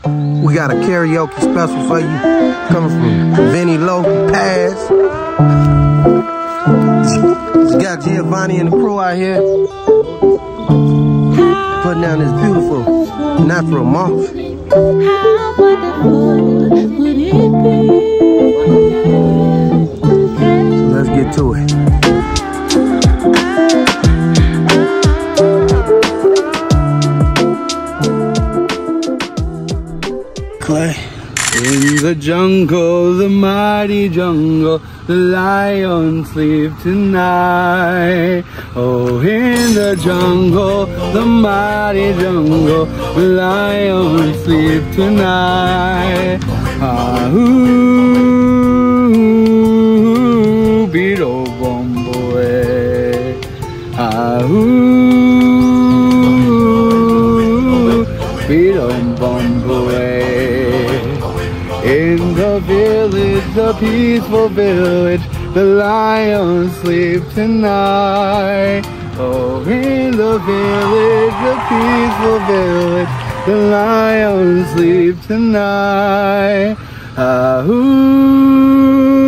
We got a karaoke special for you, coming from Vinny Pass. We got Giovanni and the crew out here, putting down this beautiful natural moth. How wonderful would it be? So let's get to it. Clay. In the jungle, the mighty jungle, the lions sleep tonight. Oh, in the jungle, the mighty jungle, the lions sleep tonight. Ah-hoo, beetle bombo, ah-hoo, beetle bombo. In the village, the peaceful village, the lions sleep tonight. Oh, in the village, the peaceful village, the lions sleep tonight. Ah-hoo.